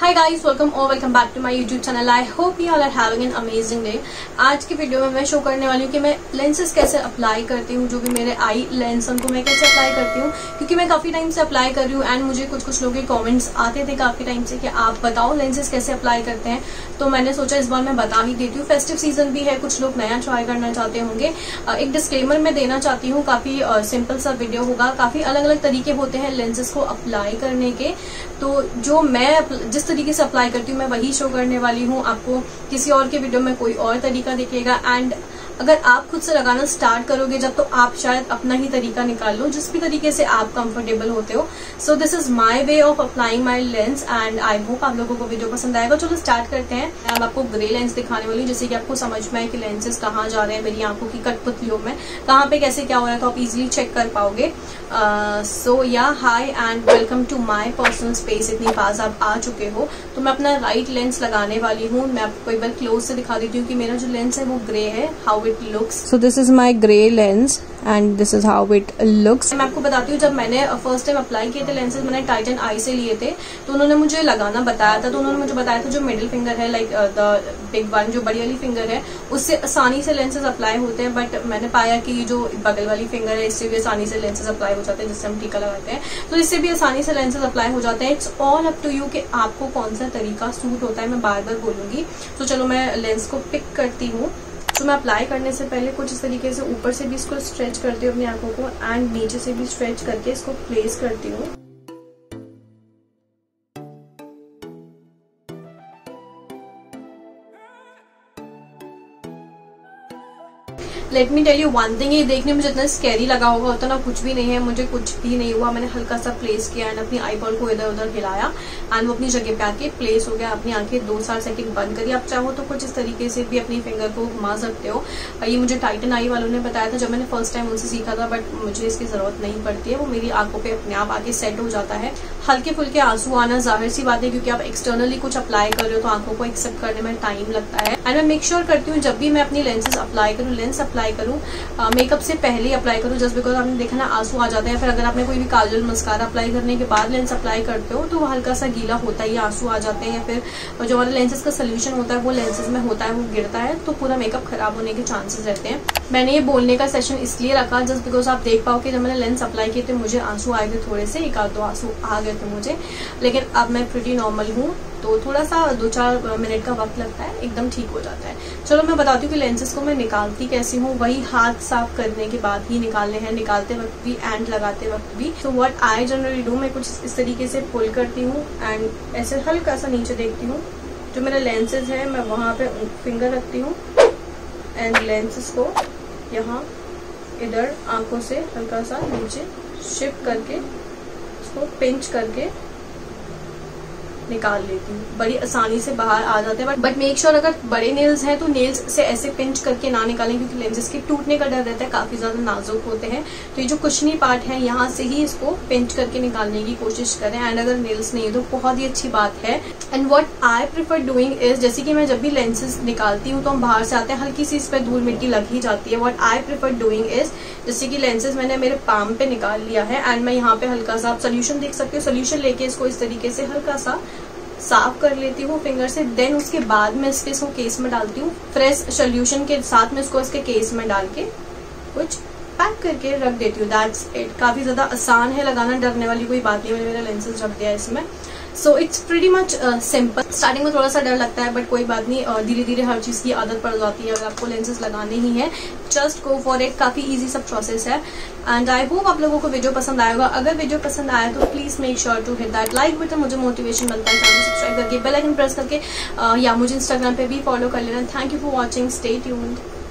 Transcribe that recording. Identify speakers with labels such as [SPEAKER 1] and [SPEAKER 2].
[SPEAKER 1] Hi guys, welcome back to my YouTube channel. I hope you all are having an amazing day. आज की video में मैं show करने वाली हूँ कि मैं लेंसेज कैसे अप्लाई करती हूँ, जो भी मेरे आई लेंस उनको मैं कैसे अप्लाई करती हूँ, क्योंकि मैं काफी टाइम से अप्लाई कर रही हूँ एंड मुझे कुछ लोगों के कमेंट्स आते थे काफी टाइम से कि आप बताओ लेंसेज कैसे अप्लाई करते हैं। तो मैंने सोचा इस बार मैं बता ही देती हूँ। फेस्टिव सीजन भी है, कुछ लोग नया ट्राई करना चाहते होंगे। एक डिस्क्लेमर मैं देना चाहती हूँ, काफी सिंपल सा वीडियो होगा। काफी अलग अलग तरीके होते हैं लेंसेज को अप्लाई करने के, तो जो मैं जिस तरीके से अप्लाई करती हूँ मैं वही शो करने वाली हूँ। आपको किसी और के वीडियो में कोई और तरीका दिखेगा एंड अगर आप खुद से लगाना स्टार्ट करोगे जब, तो आप शायद अपना ही तरीका निकाल लो, जिस भी तरीके से आप कंफर्टेबल होते हो। So this is my way of applying my lens and I hope आप लोगों को वीडियो पसंद आएगा। चलो स्टार्ट करते हैं। मैं आपको ग्रे लेंस दिखाने वाली हूँ, जैसे कि आपको समझ में आए कि लेंसेज कहाँ जा रहे हैं मेरी आंखों की कठपुतलियों में, कहाँ पे कैसे क्या हो रहा है, तो आप इजिली चेक कर पाओगे। So yeah hi and welcome to my personal space. इतनी पास आप आ चुके हो तो मैं अपना राइट लेंस लगाने वाली हूँ। मैं आपको एक बार क्लोज से दिखा देती हूँ कि मेरा जो लेंस है वो ग्रे है, how it looks. So this is my grey lens and this is how it looks. मैं आपको बताती हूँ, जब मैंने फर्स्ट टाइम अप्लाई किए थे लेंसेज, मैंने टाइटन आई से लिए थे, तो उन्होंने मुझे लगाना बताया था। तो उन्होंने मुझे बताया था जो मिडिल फिंगर है, लाइक द बिग वन, जो बड़ी वाली फिंगर है, उससे आसानी से लेंसेज अप्लाई होते हैं। बट मैंने पाया कि जो बगल वाली फिंगर है, इससे भी आसानी से लेंसेज अप्लाई हो जाते हैं, जिससे हम टीका लगाते हैं, तो इससे भी आसानी से लेंसेज अप्लाई हो जाते हैं। It's all up to you कि आपको कौन सा तरीका सूट होता है। मैं बार बार बोलूंगी। तो चलो मैं लेंस को पिक करती हूँ। तो मैं अप्लाई करने से पहले कुछ इस तरीके से ऊपर से भी इसको स्ट्रेच करती हूँ अपनी आंखों को एंड नीचे से भी स्ट्रेच करके इसको प्लेस करती हूँ। Let me tell you one thing, ये देखने में जितना स्कैरी लगा होगा उतना कुछ भी नहीं है। मुझे कुछ भी नहीं हुआ। मैंने हल्का सा प्लेस किया एंड अपनी आई बॉल को इधर उधर हिलाया एंड वो अपनी जगह पे आके प्लेस हो गया। अपनी आंखें 2-4 सेकंड बंद करिए। आप चाहो तो कुछ इस तरीके से भी अपनी फिंगर को घुमा सकते हो। ये मुझे टाइटन आई वालों ने बताया था जब मैंने फर्स्ट टाइम उनसे सीखा था, बट मुझे इसकी जरूरत नहीं पड़ती है। वो मेरी आंखों पे अपने आप आके सेट हो जाता है। हल्के फुल्के आंसू आना जाहिर सी बात है, क्योंकि आप एक्सटर्नली कुछ अप्लाई कर रहे हो तो आंखों को एक्सेप्ट करने में टाइम लगता है। एंड मैं मेक श्योर करती हूँ जब भी मैं अपनी लेंसेज अप्लाई करूँ, लेंस अप्लाई करूँ, मेकअप से पहले ही अप्लाई करूँ। जस्ट बिकॉज आपने देखा ना आंसू आ जाते हैं। फिर अगर आपने कोई भी काजल मस्कारा अप्लाई करने के बाद लेंस अप्लाई करते हो तो वो हल्का सा गीला होता है, आंसू आ जाते हैं, या फिर जो हमारे लेंसेज का सोल्यूशन होता है वो लेंसेज में होता है, वो गिरता है, तो पूरा मेकअप खराब होने के चांसेस रहते हैं। मैंने ये बोलने का सेशन इसलिए रखा जस्ट बिकॉज आप देख पाओ कि जब मैंने लेंस अप्लाई किए थे मुझे आंसू आए थे, थोड़े से 1-2 आंसू आ गए थे मुझे, लेकिन अब मैं प्रिटी नॉर्मल हूँ। तो थोड़ा सा 2-4 मिनट का वक्त लगता है, एकदम ठीक हो जाता है। चलो मैं बताती हूँ कि लेंसेज को मैं निकालती कैसी हूँ। वही हाथ साफ करने के बाद ही निकालने हैं, निकालते वक्त भी एंड लगाते वक्त भी। तो व्हाट आई जनरली डू, मैं कुछ इस तरीके से पुल करती हूँ एंड ऐसे हल्का सा नीचे देखती हूँ। जो मेरा लेंसेज है मैं वहाँ पे फिंगर रखती हूँ एंड लेंसेज को यहाँ इधर आंखों से हल्का सा नीचे शिफ्ट करके उसको पिंच करके निकाल लेती हूँ। बड़ी आसानी से बाहर आ जाते हैं, बट मेक श्योर अगर बड़े नेल्स हैं तो नेल्स से ऐसे पिंच करके ना निकालें, क्योंकि लेंसेज के टूटने का डर रहता है, काफी ज्यादा नाजुक होते हैं। तो ये जो कुशनी पार्ट है यहाँ से ही इसको पिंच करके निकालने की कोशिश करें। एंड अगर नेल्स नहीं है तो बहुत ही अच्छी बात है। And what I prefer doing is, जैसे कि मैं जब भी लेंसेज निकालती हूँ तो हम बाहर से आते हैं, हल्की सी इस पर धूल मिट्टी लग ही जाती है। What I prefer doing is, जैसे कि लेंसेज मैंने मेरे पाम पे निकाल लिया है एंड मैं यहाँ पे हल्का सा, आप सोल्यूशन देख सकते हो, सोल्यूशन लेके इसको इस तरीके से हल्का सा साफ कर लेती हूँ फिंगर से। देन उसके बाद मैं इसको केस में डालती हूँ। फ्रेश सोल्यूशन के साथ में इसको इसके केस में डाल के कुछ पैक करके रख देती हूँ। That's it. काफी ज्यादा आसान है लगाना, डरने वाली कोई बात नहीं। मैंने मेरा लेंसेज रख दिया इसमें। So it's pretty much simple. Starting में थोड़ा सा डर लगता है, बट कोई बात नहीं, धीरे धीरे हर चीज की आदत पड़ जाती है। अगर आपको लेंसेज लगाने ही है, जस्ट गो फॉर इट। काफी इजी सब प्रोसेस है एंड आई होप आप लोगों को वीडियो पसंद आएगा। अगर वीडियो पसंद आया तो please make sure to hit that like button. मुझे मोटिवेशन मिलता है चैनल सब्सक्राइब करके, बेल आइकन प्रेस करके, या मुझे इंस्टाग्राम पे भी फॉलो कर लेना। Thank you for watching, stay tuned.